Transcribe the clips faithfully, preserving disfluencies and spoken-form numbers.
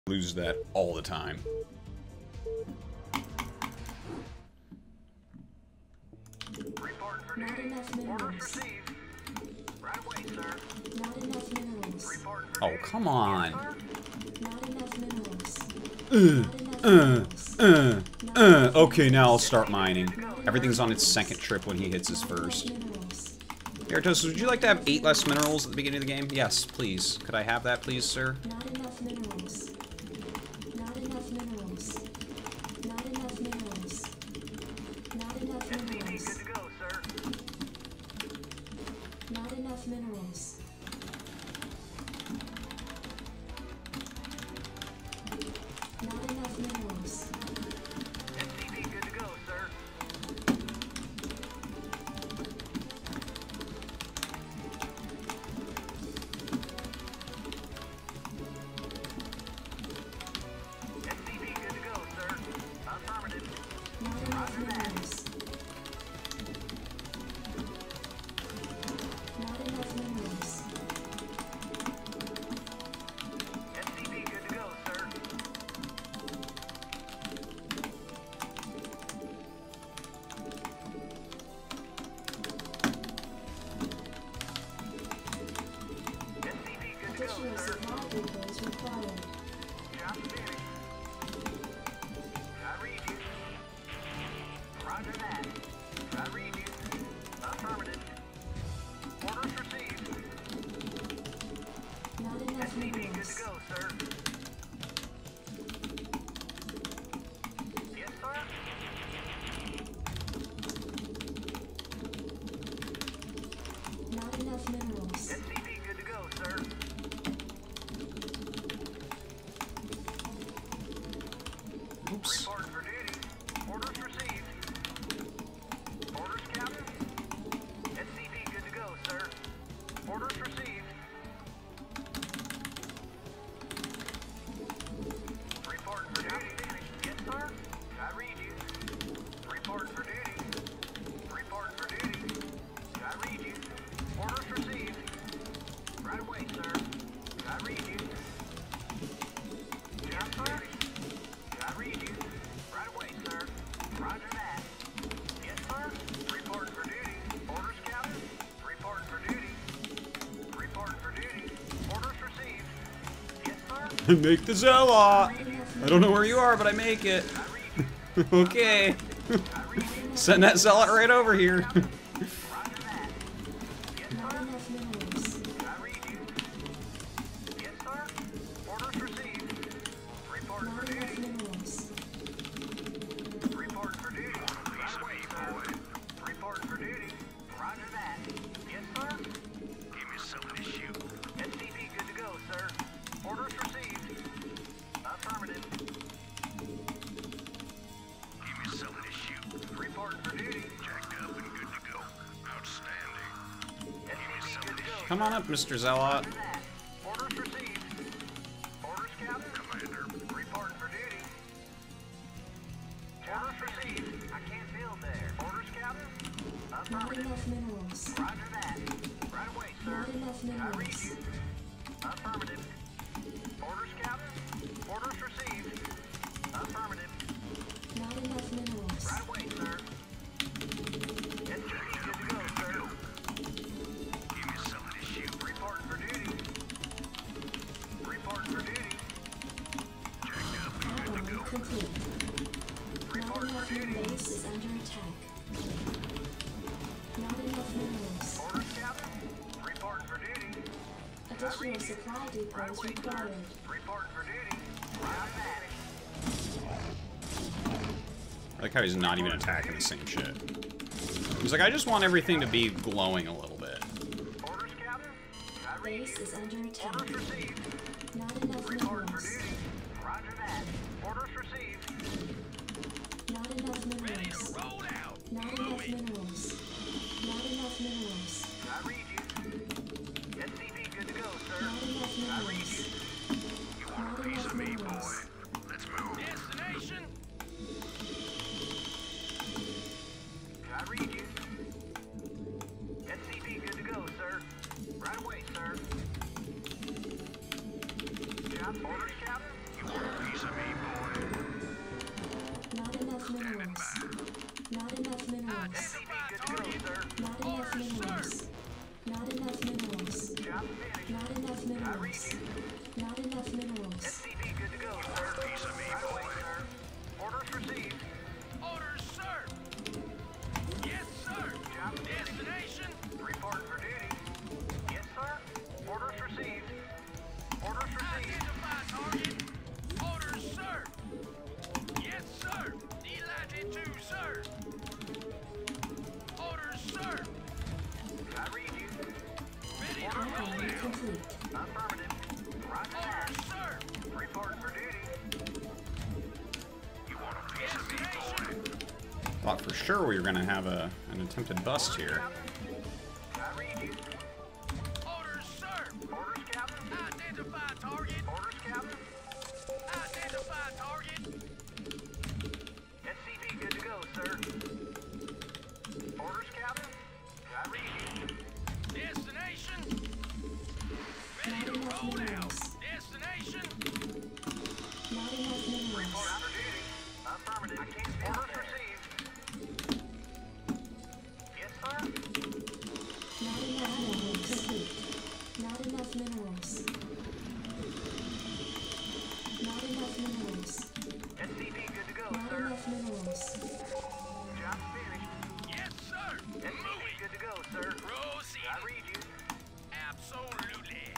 Lose that all the time. Not enough minerals. Right away, sir. Not enough minerals. Oh, come on. Not enough minerals. Uh, Not enough uh, minerals. uh, uh. Okay, now I'll start mining. Everything's on its second trip when he hits his first. Minerals. Gyarados, would you like to have eight less minerals at the beginning of the game? Yes, please. Could I have that, please, sir? Not enough minerals. Not enough minerals. Not enough minerals. Not enough minerals. Good to go, sir. Not enough minerals. Not enough minerals. S C V, good to go, sir. S C V, good to go, sir. Affirmative. Not enough minerals. Not enough minerals. S C V, good to go, sir. S C V, good to go, Additional sir. supply depots required. Job finished. I read you. Roger that. I read you. Affirmative. Orders received. Not enough S C V, good minerals. to go, sir. Yes, sir. Not enough minerals. S C V, good to go, sir. Oops. Report for duty. Orders received. Orders, Captain. S C V, good to go, sir. Orders received. Report for duty. Yes, sir. I read you. Report for duty. Report for duty. I read you. Orders received. Right away, sir. I read you. Yes, sir. I read you. Right away, sir. Roger that. Yes, sir. Report for duty. Orders, Captain. Report for duty. Report for duty. Orders received. Yes, sir. Make the Zealot! I don't know where you are, but I make it. Okay. Send that Zealot right over here. Roger that. Yes, Not sir. enough minerals. I read you. Yes, sir. Orders received. Report Not for enough duty. minerals. Report for duty. Right away, sir. Report for duty. Roger that. Yes, sir. Give me something to shoot. S C V, good to go, sir. Orders received. Affirmative. Give me something to shoot. Report for duty. Jacked up and good to go. Outstanding. S C V, good to go. Come on up, Mister Zealot. Roger that. Orders received. Orders, Captain. Commander. Report for duty. Orders received. I can't build there. Orders, Captain. Not Affirmative. enough minerals. Roger that. Right away, sir. Not enough I read minerals. you. Affirmative. Orders, Captain. Orders received. Affirmative. Not enough minerals. Right away, sir. S C V, good to go, sir. Give me something to shoot. Report for duty. Report for duty. Jacked up and good to Outline go. complete. Not Report enough for duty. minerals is under attack. Not enough minerals. Orders, Captain. Report for duty. Additional supply Right depots away, sir. required. Report for duty. Roger that. I like how he's not even attacking the same shit. He's like, I just want everything to be glowing a little bit. Orders, Captain. I read Base you. is under attack. Orders received. Not enough Report for minerals. duty. Roger that. Orders received. Not enough minerals. Roll out. Not enough minerals. Not enough minerals. I read you. S C V, good to go, sir. Not enough I read minerals. you. Not enough minerals. Let's move. Destination. I read you. S C V, good to go, sir. Right away, sir. Job orders, Captain. Thought for sure we were gonna have a an attempted bust here. I read you. Orders, sir. Orders, Captain. Identify target. Orders, Captain. Identify target. S C V good to go, sir. Orders, Captain. I read you. Destination. Ready to roll out. Destination. Not enough minerals. Report out for duty. Affirmative. I can't stand orders received. Yes, sir. Not enough minerals. Complete. Not enough minerals. Not enough minerals. S C V good to go, Not sir. enough minerals. Job finished. Yes, sir. S C V good to go, sir. Proceed. I read you. Absolutely.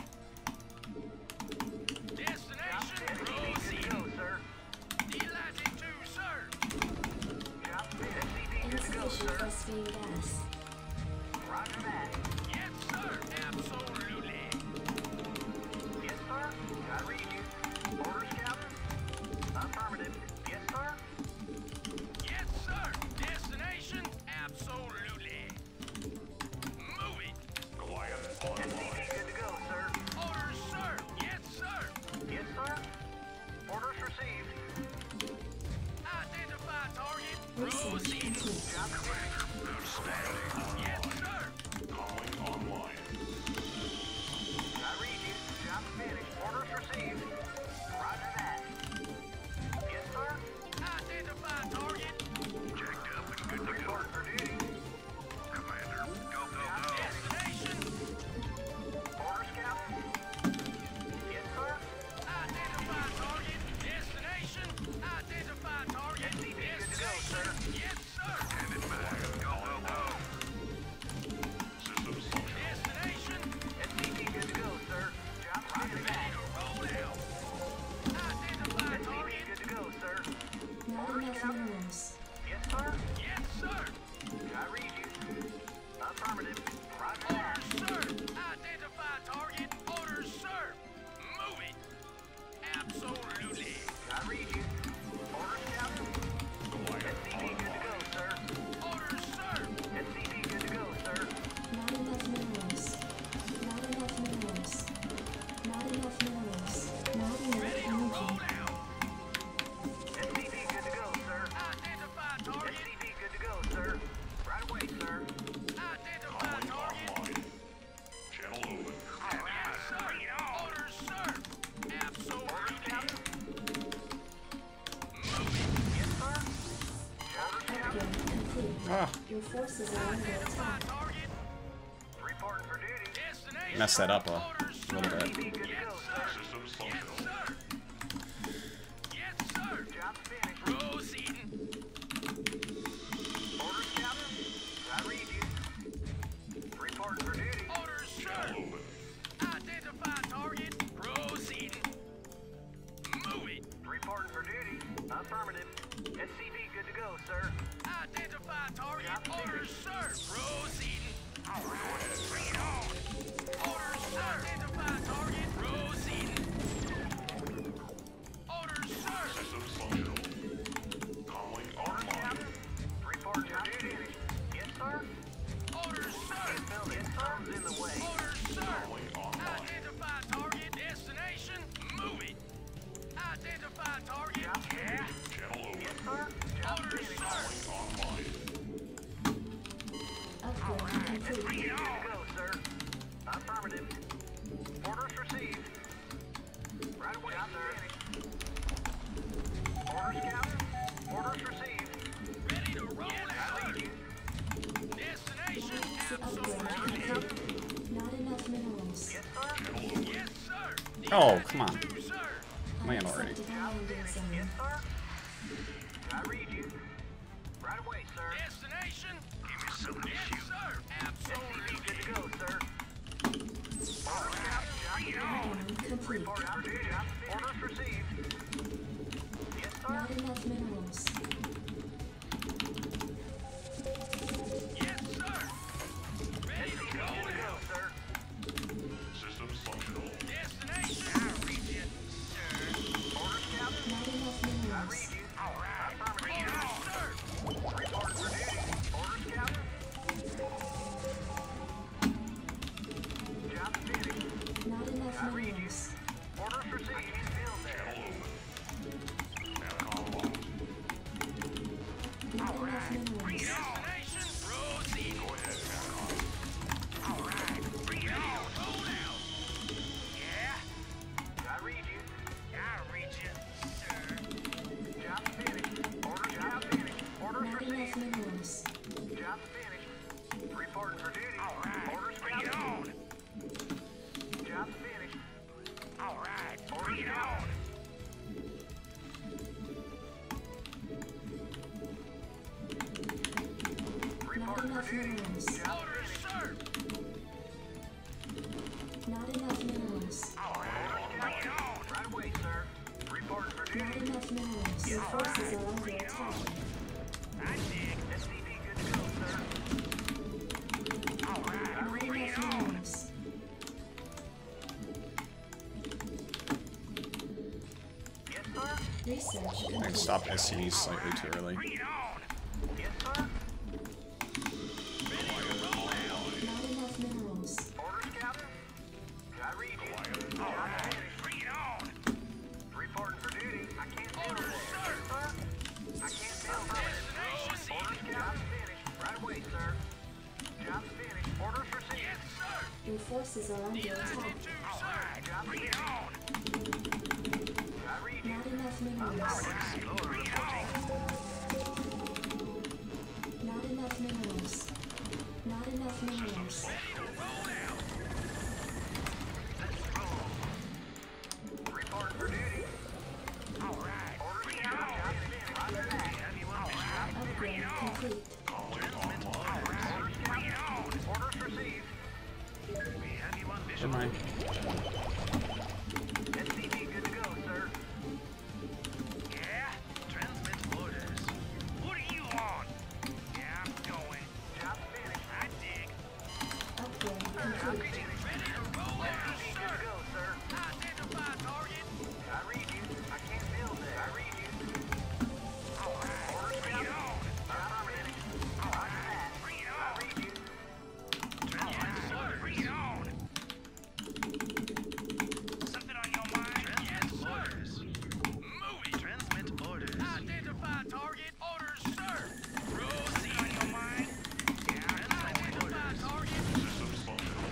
Destination. Proceed. Go, sir. Delighted to, sir. Job finished. S C V good to go, Insufficient sir. phosphine gas. Roger that. Yes, sir. Absolutely. Yes, sir. I read you. Orders, Captain. Affirmative. Yes, sir. Yes, sir. Destination. Absolutely. Move it. Goliath online. S C V good to go, sir. Orders, sir. Yes, sir. Yes, sir. Orders received. Identify target. Research complete. Job finished. Yes, sir. Calling online. I read you. Job finished. Orders received. Roger that. Yes, sir. Identify target. Checked up and good to go. Report for duty. Commander, go, go, go. Destination. Orders, Captain. Yes, sir. Identify target. Destination. Identify target. S C V good to go, sir. Yes, sir. Lieutenant Matt, go, go, go. Systems functional. Destination. S C V good to go, sir. Job finished. Ready to roll out. Identify target. Good to go, sir. Not enough minerals. Yes, sir. Yes, sir. I read you. Affirmative. Roger that. Orders, sir. Identify target. Orders, sir. Move it. Absolutely. I read you. Orders, Captain. S C V good to go, sir. Orders, sir. S C V good to go, sir. Not enough minerals. Not enough minerals. Not enough minerals. Not enough Ready to roll energy. out. S C V good to go, sir. Identify target. S C V good to go, sir. Right away, sir. Identify Calling target. online. Channel open. Yes, sir. Orders, sir. Absolutely. Move it. Yes, sir. Orders, Captain. Upgrade complete. Ah, Your forces are under Identify attack. target. Reporting for duty. Destination. messed that up a Orders, little sir. bit. Good to go, sir. Systems Yes, functional. sir. Yes, sir. Job finished. Proceeding. Orders, Captain. I read you. Reporting for duty. Orders, sir. Channel open. Identify target. Proceeding. Move it. Reporting for duty. Affirmative. S C V good to go, sir. Identify target. Orders, sir. Proceeding. Bring it on. Orders, sir. Identify target. Proceeding. Orders, sir. Systems functional. Calling Orders, online. Captain. Reporting for duty. Yes, sir. Orders, sir. Yes, sir. In the way. Orders, sir. Calling online. Identify target. Destination. Move it. Identify target. Yeah. Channel open. Yes, sir. Orders, sir. Calling online. Upgrade complete. Good to go, sir. Affirmative. Orders received. Right away, sir. Orders, Captain. Orders received. Ready to roll out. Destination. Upgrade complete. Not enough minerals. Yes, sir. Yes, sir. Oh, come on. Two, sir. Land already. Unacceptable landing Yes, zone. sir. I read you. Right away, sir. Destination. Give me something to shoot. Yes, sir. Absolutely. Good to go, sir. Orders, Captain. Bring it on. Upgrade complete. Report for duty. Orders received. Yes, sir. Not enough minerals. Yes, sir. Ready to go. Good to go, sir. Systems functional. Destination. I read you, sir. Orders, Captain. Not enough I minerals. read you. All right. Affirmative. Orders, sir. Report enough minerals. Orders, sir. Not enough minerals. Bring it on. Right away, sir. Reporting for duty. Not enough minerals. Your forces are under attack. I dig. S C V good to go, sir. All right. Not enough minerals. Yes, sir. Research I can complete. stop S C Vs slightly too early. Bring it on. Yes, sir. Not enough minerals. Orders, Captain. I read you. All right. Bring it on. Reporting for duty. I can't deal with this. Yes, sir. I can't deal with this. Orders, Captain. Finished. Right away, sir. Job's finished. Orders received. Yes, sir. Your forces are under attack. All right. Job bring it on. I read you. Not enough minerals. Bring it on. Not enough minerals. Not enough minerals. Reporting for duty. All right. Orders, Captain. Job finished. Roger that. All right. Upgrade complete. Orders, Captain. Orders received. We have you on Never visual. mind. S C V good to go, sir. Yeah? Transmit orders. What are you on? Yeah, I'm going. Job finished. I dig. Upgrade complete. Ready to roll out, sir. Good to go, sir. Identify target. I read you. I can't build it. I read you. All right. Orders, bring it on. Job finished. All right. Bring it on. I read you. Transmit orders. Bring it on. Something on your mind? Yes, sir. Moving. Transmit orders. Identify target. Orders, sir. Rosie on your mind? Yeah, identify target. Systems functional.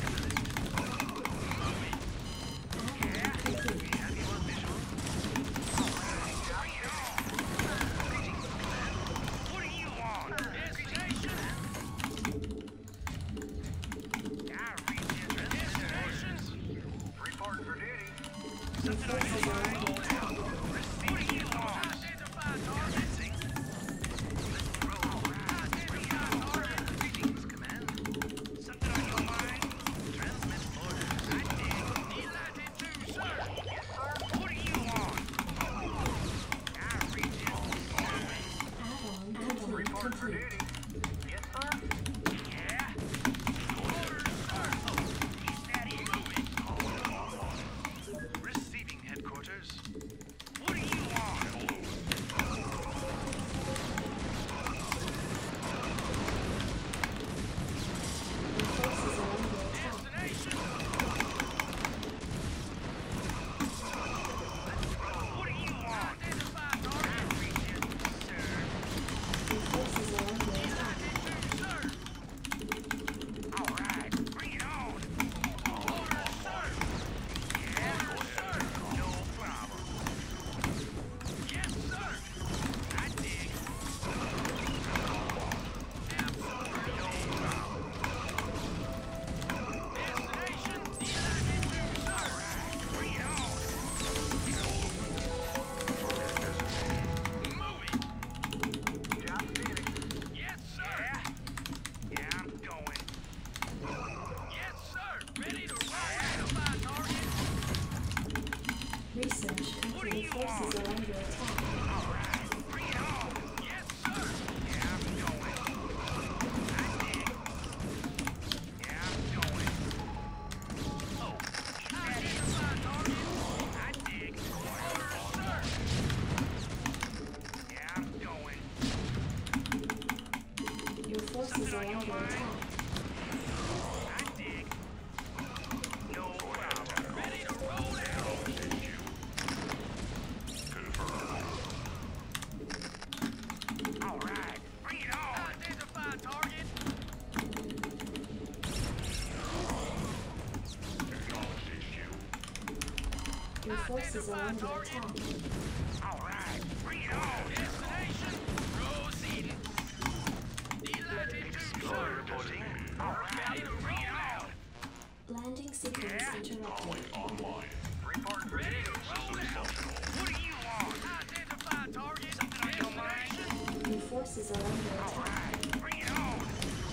Moving. Yeah, we have you on visual. All right. Bring it on. What are you on? Destination. I read you. Destinations. Reporting for duty. Your forces are under attack. What are you on? Identify target. Let's roll. Identify target. Greetings, command. Something on your mind? Transmit orders. I dig. Delighted to, sir. Yes, sir. What are you on? I read you. Add-on complete. Report for Complete. duty. Yes, sir. Yeah. Orders, sir. Is that it? Receiving headquarters. What are you on? Your forces are under attack. Destination. What are you on? Identify target. Region, sir. Your forces are under attack. Sir. All right. Bring it on. Orders, sir. Yes, sir. No problem. Yes, sir. I dig. Absolutely no problem. Destination. Delighted to, sir. Bring it on. Moving. Job finished. Yes, sir. Yeah. Yeah, I'm going. Yes, sir. Ready to roll. Identify target. Research What are complete. you Forces are under attack. All right. Bring it on. Yes, sir. Yeah, I'm going. I dig. Yeah, I'm going. Oh, identify target. I dig. Orders, sir. Yeah, I'm going. Your forces are under attack. I dig. No problem. Ready to roll out. All right. Bring it on. Identify target. Acknowledged H Q. Your forces are under attack. All right. Bring it on. Destination. Proceeding. Delighted to, sir. Reporting. All right. Ready to bring it on. Landing sequence interrupted. Link online. Reporting for ready to roll Systems out. functional. What are you on? Identify target. Something on your mind? Your forces are under All attack. right. Bring it on.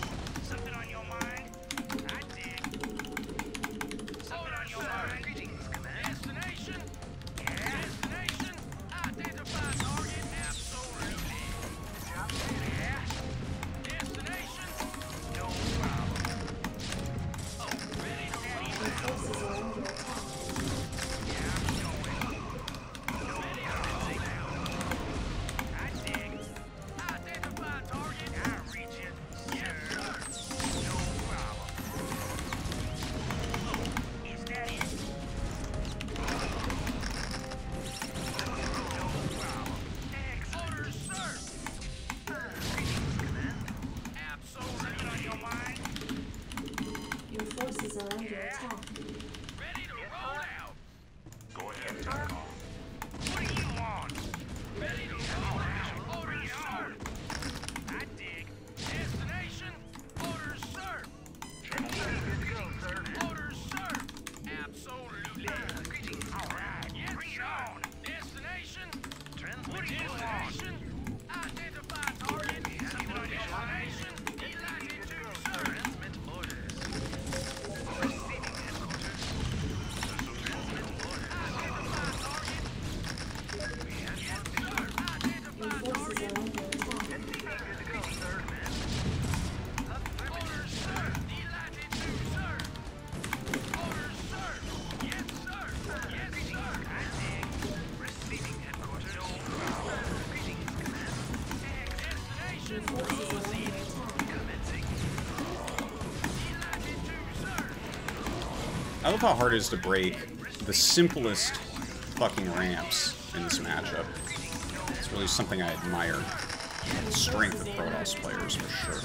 love how hard it is to break the simplest fucking ramps in this matchup. It's really something I admire. The strength of Protoss players, for sure.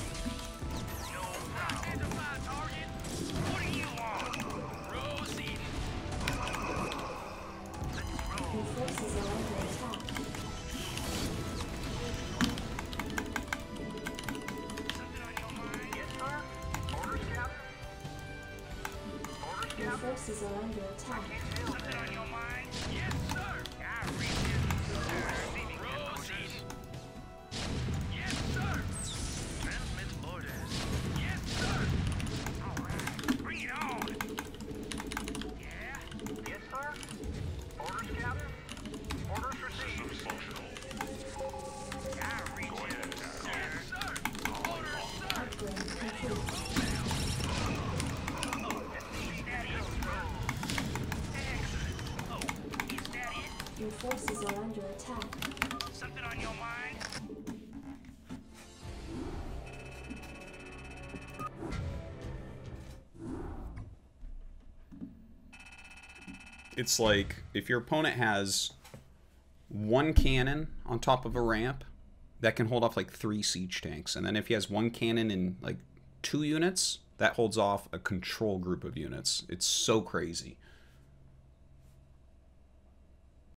Your forces are under attack. Yes, sir. Orders, Captain. Orders, Your Captain. forces are under attack. Something on your mind? Yes, sir. I read this. Receiving orders. Yes, sir. Transmit orders. Yes, sir. All right. Bring it on. Yeah. Yes, sir. Orders, Captain. Orders received. Systems functional. I read you. Yes, sir. Orders, sir. Upgrade complete. Your forces are under attack. Something on your mind? It's like if your opponent has one cannon on top of a ramp, that can hold off like three siege tanks. And then if he has one cannon in like two units, that holds off a control group of units. It's so crazy.